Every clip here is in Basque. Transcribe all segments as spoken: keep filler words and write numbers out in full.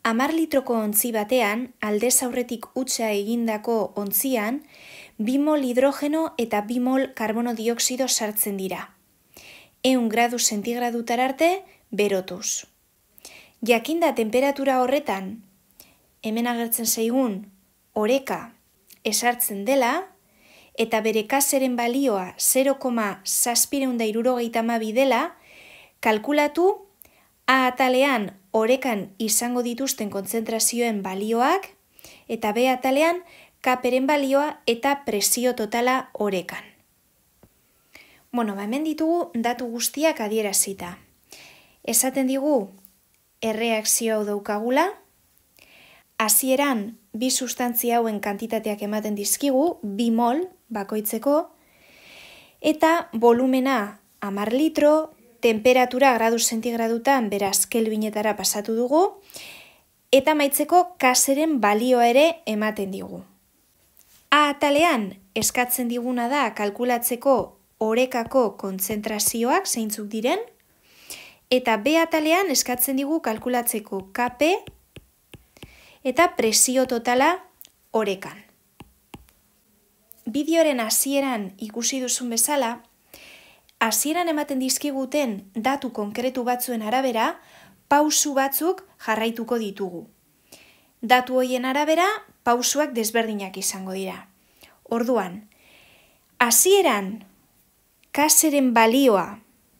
Hamar litroko ontzi batean, aldez aurretik hutsa egindako ontzian, bi mol hidrogeno eta bi mol karbono dioksido sartzen dira. Ehun gradu zentigradutar arte berotuz. Jakinda temperatura horretan, hemen agertzen zaigun oreka esartzen dela, eta bere kaseren balioa zero koma zazpiehun eta hirurogeita hamabi dela, kalkulatu A atalean orekan izango dituzten kontzentrazioen balioak, eta B atalean kaperen balioa eta presio totala orekan. Bueno, hemen ditugu datu guztiak adierazita. Esaten digu erreakzio hau daukagula, hasieran bi sustantzia hauen kantitateak ematen dizkigu, bi mol bakoitzeko, eta volumena hamar litro, temperatura gradu zentigradutan beraz kelvinetara pasatu dugu, eta amaitzeko kaseren balioa ere ematen digu. A atalean eskatzen diguna da kalkulatzeko orekako kontzentrazioak zeintzuk diren, eta B atalean eskatzen digu kalkulatzeko K P eta presio totala orekan. Bideoren hasieran ikusi duzun bezala, hasieran ematen dizkiguten datu konkretu batzuen arabera, pausu batzuk jarraituko ditugu. Datu horien arabera, pausuak desberdinak izango dira. Orduan, hasieran kaseren balioa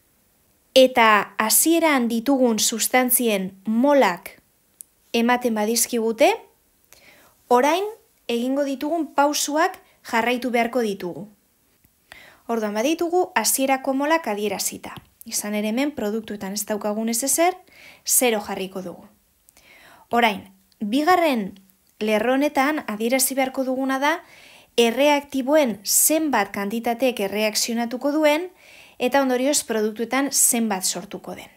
eta hasieran ditugun sustantzien molak ematen badizkigute, orain egingo ditugun pausuak jarraitu beharko ditugu. Orduan baditugu hasierako molak adierazita. Izan ere hemen produktuetan ez daukagun ez ezer, zero jarriko dugu. Orain, bigarren lerro honetan adierazi beharko duguna da erreaktiboen zenbat kantitateek erreakzionatuko duen eta ondorioz produktuetan zenbat sortuko den.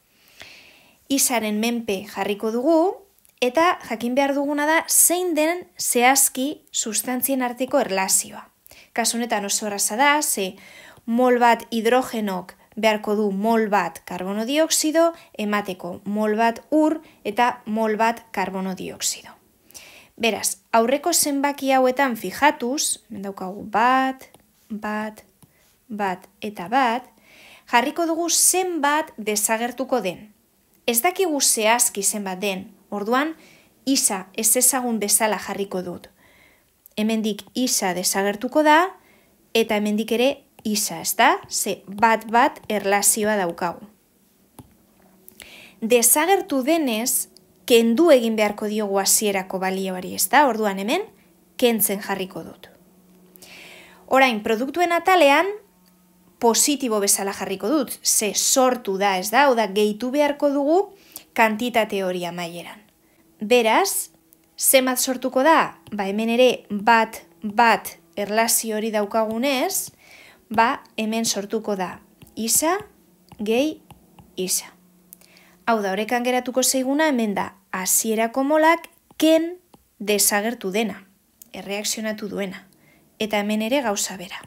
Isaren menpe jarriko dugu eta jakin behar duguna da zein den zehazki sustantzien arteko erlazioa. Kasu honetan oso erraza da, ze mol bat hidrogenok beharko du mol bat karbono dioksido, emateko mol bat ur eta mol bat karbono dioksido. Beraz, aurreko zenbaki hauetan fijatuz, hemen daukagu bat, bat, bat eta bat, jarriko dugu zenbat desagertuko den. Ez dakigu zehazki zenbat den, orduan isa ez ezagun bezala jarriko dut. Hemendik isa desagertuko da, eta hemendik ere isa, ez da? Ze bat bat erlazioa daukagu. Desagertu denez, kendu egin beharko diogu hasierako balioari, ez da? Orduan hemen, kentzen jarriko dut. Orain, produktuen atalean, positibo bezala jarriko dut, ze sortu da, ez da? Oda, gehitu beharko dugu kantitate hori amaieran. Beraz, zenbat sortuko da? Ba, hemen ere bat, bat erlazio hori daukagunez, ba, hemen sortuko da isa, gehi, isa. Hau da, orekan geratuko zaiguna hemen da hasierako molak ken desagertu dena, erreakzionatu duena, eta hemen ere gauza bera.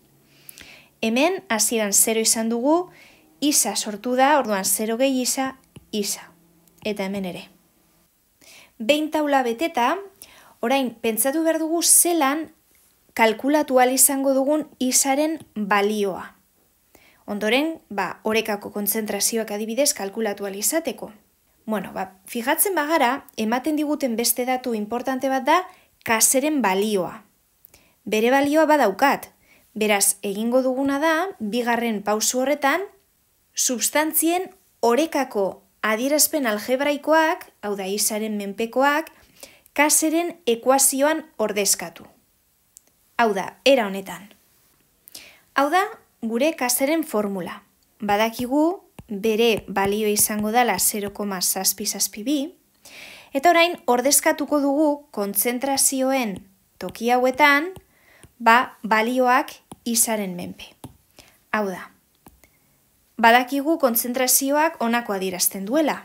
Hemen hasieran zero izan dugu, isa sortu da, orduan zero gehi isa, isa, eta hemen ere. Behin taula beteta, orain pentsatu behar dugu zelan kalkulatu ahal izango dugun isaren balioa. Ondoren, ba, orekako kontzentrazioak adibidez kalkulatu ahal izateko. Bueno, ba, fijatzen bagara, ematen diguten beste datu importante bat da kaseren balioa. Bere balioa badaukat. Beraz, egingo duguna da, bigarren pausu horretan, substantzien orekako adierazpen algebraikoak, hau da isaren menpekoak, kaseren ekuazioan ordezkatu. Hau da, era honetan. Hau da, gure kaseren formula. Badakigu, bere balio izango dela zero koma zazpi zazpi bi, eta orain ordezkatuko dugu kontzentrazioen toki hauetan, ba, balioak isaren menpe. Hau da, badakigu kontzentrazioak honako adierazten duela.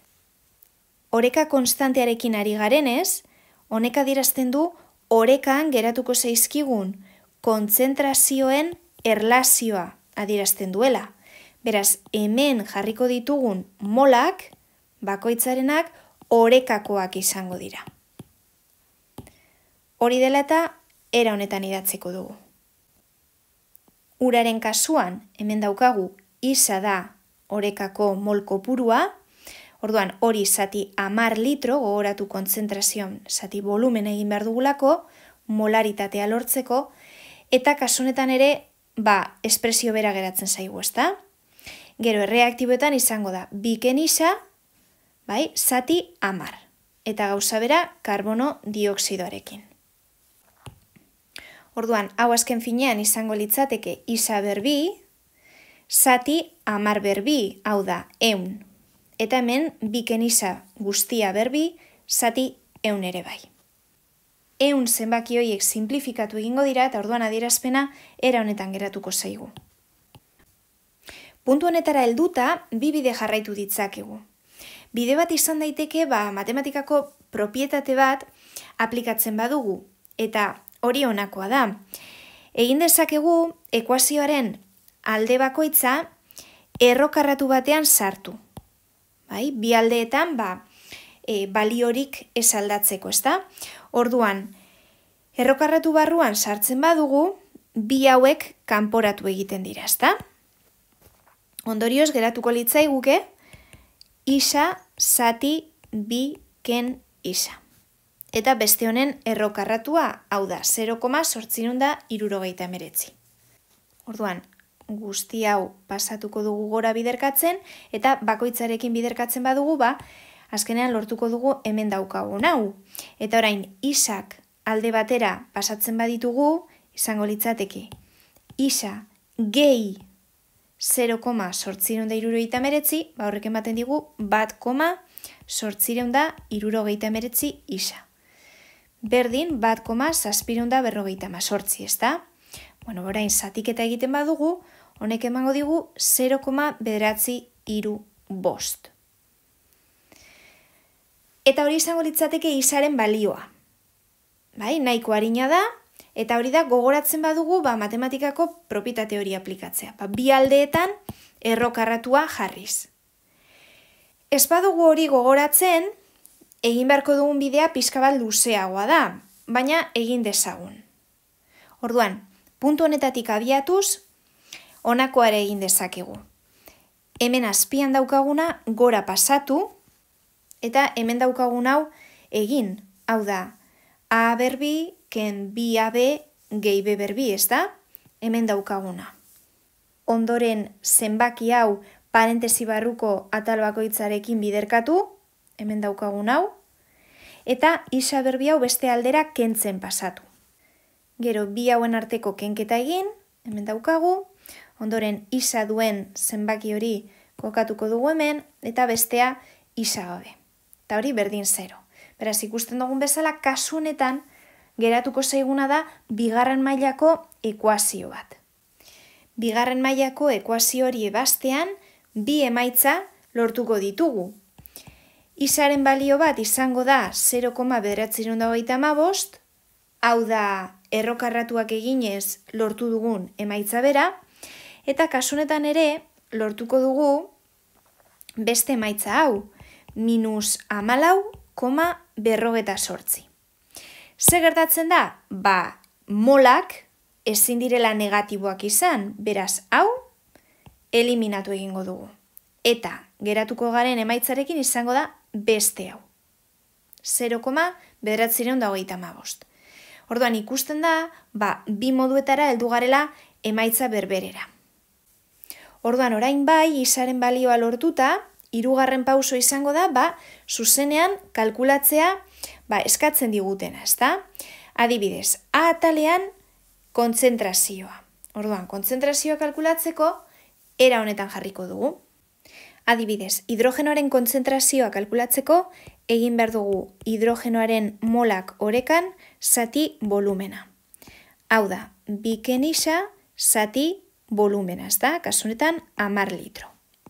Oreka konstantearekin ari garenez, honek adierazten du orekan geratuko zaizkigun kontzentrazioen erlazioa adierazten duela. Beraz, hemen jarriko ditugun molak, bakoitzarenak, orekakoak izango dira. Hori dela eta era honetan idatziko dugu. Uraren kasuan, hemen daukagu, isa da orekako mol kopurua, orduan hori zati hamar litro, gogoratu kontzentrazioan zati volumen egin behar dugulako, molaritatea lortzeko, eta kasunetan ere, ba, espresio bera geratzen zaigu, ezta? Gero, erreaktiboetan izango da, biken isa, bai, zati hamar. Eta gauza bera, karbono dioksidoarekin. Orduan, hau azken finean izango litzateke isa berbi, zati hamar berbi, hau da, eun. Eta hemen, biken isa guztia berbi, zati eun ere bai. Eun zenbaki horiek simplifikatu egingo dira, eta orduan adierazpena era honetan geratuko zaigu. Puntu honetara helduta, bi bide jarraitu ditzakegu. Bide bat izan daiteke, ba, matematikako propietate bat aplikatzen badugu, eta hori honakoa da. Egin dezakegu ekuazioaren alde bakoitza errokarratu batean sartu. Bai? Bi aldeetan ba, e, baliorik ez aldatzeko, ezta? Orduan, errokarratu barruan sartzen badugu, bi hauek kanporatu egiten dira, ezta? Ondorioz geratuko litzaiguke, isa zati bi ken isa. Eta beste honen errokarratua, hau da, zero koma zortziehun eta hirurogeita hemeretzi. Orduan, guzti hau pasatuko dugu gora biderkatzen, eta bakoitzarekin biderkatzen badugu, ba, azkenean lortuko dugu hemen daukagun hau. Eta orain, isak alde batera pasatzen baditugu, izango litzateke, isa gehi zero koma zortziehun eta hirurogeita hemeretzi, ba, horrek ematen digu, bat koma zortziehun eta hirurogeita hemeretzi isa. Berdin, bat koma zazpiehun eta berrogeita hamazortzi, ezta? Bueno, orain zatiketa egiten badugu, honek emango digu zero koma bederatzi hiru bost. Eta hori izango litzateke isaren balioa. Bai, nahiko arina da, eta hori da gogoratzen badugu ba, matematikako propietate hori aplikatzea. Ba, bi aldeetan errokarratua jarriz. Ez badugu hori gogoratzen, egin beharko dugun bidea pixka bat luzeagoa da, baina egin dezagun. Orduan, puntu honetatik abiatuz, honakoa ere egin dezakegu. Hemen azpian daukaguna gora pasatu, eta hemen daukagun hau egin. Hau da, A berbi, ken bi A B, gehi B berbi, ez da? Hemen daukaguna. Ondoren zenbaki hau parentesi barruko atal bakoitzarekin biderkatu, hemen daukagun hau, eta isa berbi hau beste aldera kentzen pasatu. Gero bi hauen arteko kenketa egin, hemen daukagu, ondoren isa duen zenbaki hori kokatuko dugu hemen, eta bestea isa gabe. Eta hori berdin zero. Beraz, ikusten dugun bezala, kasu honetan geratuko zaiguna da bigarren mailako ekuazio bat. Bigarren mailako ekuazio hori ebastean, bi emaitza lortuko ditugu. Isaren balio bat izango da zero koma bederatziehun eta hogeita hamabost, hau da errokarratuak eginez lortu dugun emaitza bera, eta kasunetan ere lortuko dugu beste emaitza hau, minus hamalau koma berrogeta sortzi. Ze gertatzen da? Ba, molak ezin direla negatiboak izan, beraz hau eliminatu egingo dugu. Eta geratuko garen emaitzarekin izango da beste hau. zero koma bederatziehun eta hogeita hamabost. Orduan ikusten da, ba, bi moduetara heldu garela emaitza berberera. Orduan orain bai, isaren balioa lortuta, hirugarren pauso izango da, ba, zuzenean kalkulatzea, ba, eskatzen digutena, ezta? Adibidez, A atalean kontzentrazioa. Orduan, kontzentrazioa kalkulatzeko, era honetan jarriko dugu. Adibidez, hidrogenoaren kontzentrazioa kalkulatzeko, egin behar dugu hidrogenoaren molak orekan zati volumena. Hau da, biken isa zati volumena, ez da? Kasunetan, hamar litro.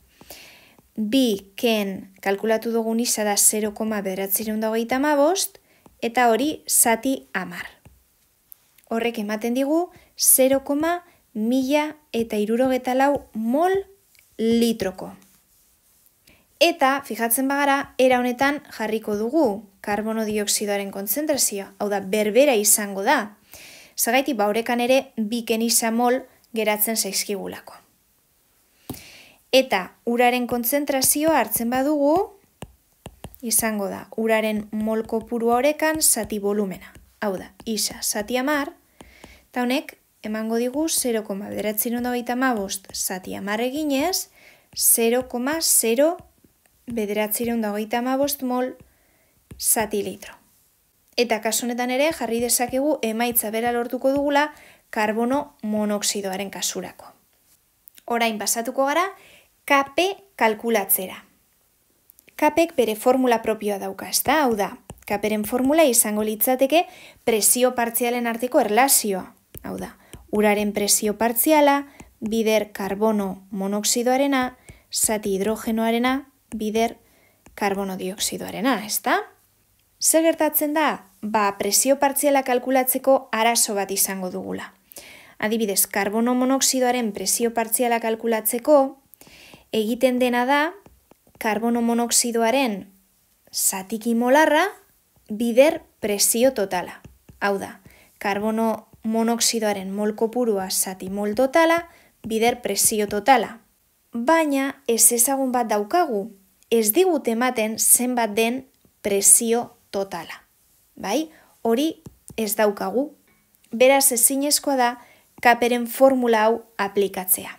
Bi ken kalkulatu dugun isa da zero koma bederatziehun eta hogeita hamabost, eta hori zati hamar. Horrek ematen digu zero koma mila eta hirurogeita lau mol litroko. Eta, fijatzen bagara, era honetan jarriko dugu karbono dioksidoaren kontzentrazioa, hau da, berbera izango da. Zagaitik, ba, orekan ere biken isamol geratzen zaizkigulako. Eta uraren kontzentrazioa hartzen badugu, izango da, uraren mol kopurua orekan zati volumena. Hau da, isa zati amar, eta honek emango digu zero koma bederatziehun eta hogeita hamabost zati amar eginez, zero koma zero bederatziehun eta hogeita hamabost mol zati litro. Eta kasu honetan ere jarri dezakegu emaitza bera lortuko dugula karbono monoxidoaren kasurako. Orain pasatuko gara K P kalkulatzera. K Pek bere formula propioa dauka, ezta? Hau da, K Pren formula izango litzateke presio partzialen arteko erlazioa. Hau da, uraren presio partziala, bider karbono monoxidoarena, zati hidrogenoarena, bider karbono dioksidoarena, ezta? Zer gertatzen da? Ba, presio partziala kalkulatzeko arazo bat izango dugula. Adibidez, karbono monoxidoaren presio partziala kalkulatzeko, egiten dena da, karbono monoxidoaren zatiki molarra bider presio totala. Hau da, karbono monoxidoaren mol kopurua zati mol totala bider presio totala. Baina ez ezagun bat daukagu, ez digut ematen zenbat den presio totala. Bai, hori ez daukagu. Beraz ezinezkoa da K Pren formula hau aplikatzea.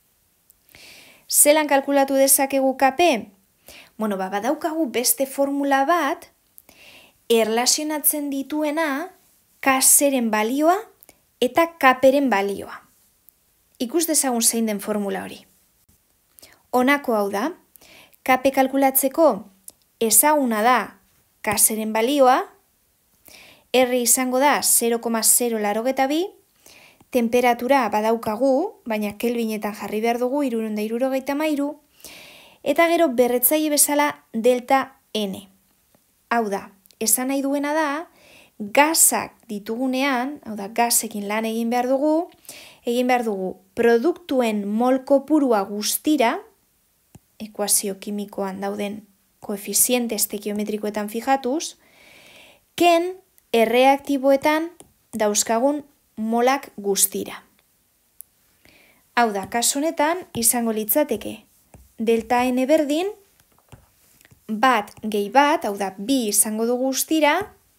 Zelan kalkulatu dezakegu K P? Bueno, ba, badaukagu beste formula bat, erlazionatzen dituena K zeren balioa eta K Pren balioa. Ikus dezagun zein den formula hori. Honako hau da, K P kalkulatzeko ezaguna da K zeren balioa, R izango da zero koma zero laurogeita bi, temperatura badaukagu, baina kelvinetan jarri behar dugu, hirurehun eta hirurogeita hamairu, eta gero berretzaile bezala delta N. Hau da, esan nahi duena da, gazak ditugunean, hau da, gazekin lan egin behar dugu, egin behar dugu produktuen mol kopurua guztira, ekuazio kimikoan dauden koefiziente estequiometrikoetan fijatuz, ken erreaktiboetan dauzkagun molak guztira. Hau da, kasu honetan izango litzateke delta N berdin, bat gehi bat, hau da, bi izango du guztira,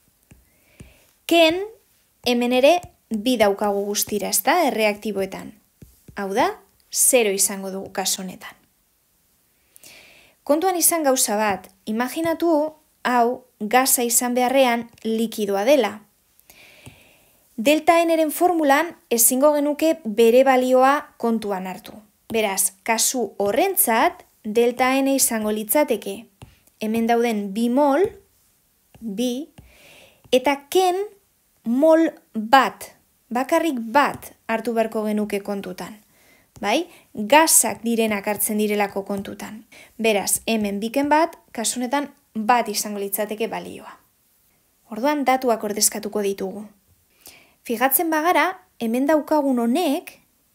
ken hemen ere bi daukagu guztira, ez da, erreaktiboetan. Hau da, zero izango dugu kasu honetan. Kontuan izan gauza bat, imaginatu hau gaza izan beharrean likidoa dela. Delta N-ren formulan ezingo genuke bere balioa kontuan hartu. Beraz, kasu horrentzat, delta N izango litzateke hemen dauden bi mol, bi, eta ken mol bat, bakarrik bat hartu beharko genuke kontutan. Bai? Gazak direnak hartzen direlako kontutan. Beraz, hemen biken bat, kasu honetan bat izango litzateke balioa. Orduan datuak ordezkatuko ditugu. Fijatzen bagara, hemen daukagun honek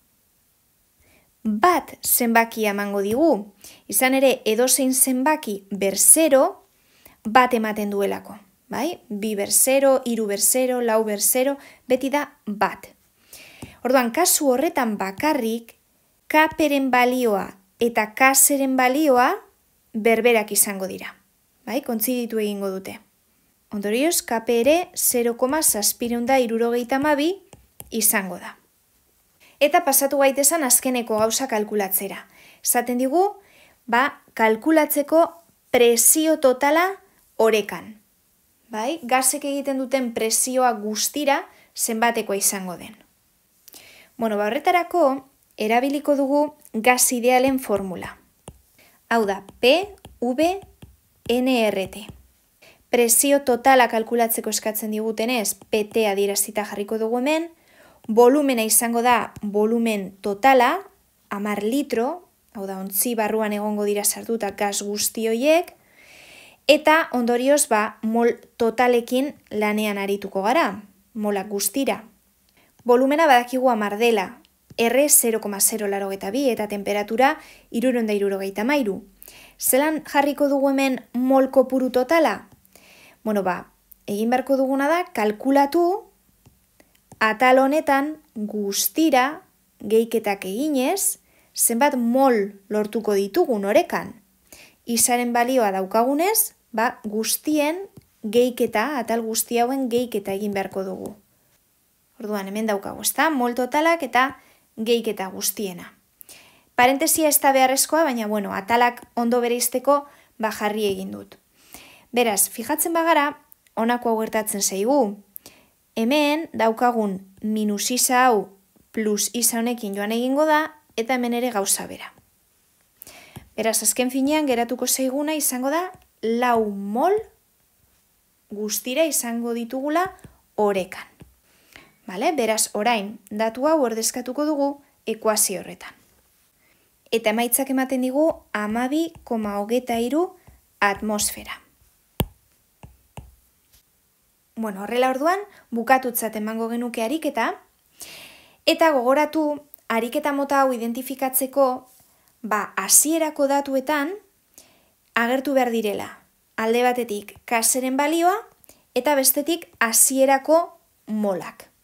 bat zenbakia emango digu. Izan ere, edozein zenbaki ber zero bat ematen duelako. Bai? Bi ber zero, hiru ber zero, lau ber zero, beti da bat. Orduan, kasu horretan bakarrik, K Pren balioa eta K zeren balioa berberak izango dira. Bai? Kontziditu egingo dute. Ondorioz, K P ere zero koma zazpiehun eta hirurogeita hamabi izango da. Eta pasatu gaitezen azkeneko gauza kalkulatzera. Esaten digu, ba, kalkulatzeko presio totala orekan. Bai? Gazek egiten duten presioa guztira zenbatekoa izango den. Bueno, ba, horretarako erabiliko dugu gaz idealen formula. Hau da, P V N R T. Presio totala kalkulatzeko eskatzen digutenez, P T adierazita jarriko dugu hemen, volumena izango da volumen totala, hamar litro, hau da, ontzi barruan egongo dira sartuta gas guzti horiek, eta ondorioz ba, mol totalekin lanean arituko gara, molak guztira. Volumena badakigu hamar dela, R zero koma zero laurogeita bi eta temperatura hirurehun eta hirurogeita hamairu. Zelan jarriko dugu hemen mol kopuru totala? Bueno, ba, egin beharko duguna da, kalkulatu atal honetan guztira gehiketak eginez, zenbat mol lortuko ditugun orekan. Izaren balioa daukagunez, ba, guztien gehiketa, atal guzti hauen gehiketa egin beharko dugu. Orduan, hemen daukagu, ezta? Mol totalak eta gehiketa guztiena. Parentesia ez da beharrezkoa, baina, bueno, atalak ondo bereizteko ba jarri egin dut. Beraz, fijatzen bagara, honako hau gertatzen zaigu. Hemen daukagun minus isa hau plus isa honekin joan egingo da, eta hemen ere gauza bera. Beraz, azken finean geratuko zaiguna izango da lau mol guztira izango ditugula orekan. Vale? Beraz, orain, datu hau ordezkatuko dugu ekuazio horretan. Eta emaitzak ematen digu hamabi koma hogeita hiru atmosfera. Bueno, horrela orduan, bukatutzat emango genuke ariketa, eta gogoratu, ariketa mota hau identifikatzeko, ba, hasierako datuetan, agertu behar direla. Alde batetik kaseren balioa, eta bestetik hasierako molak.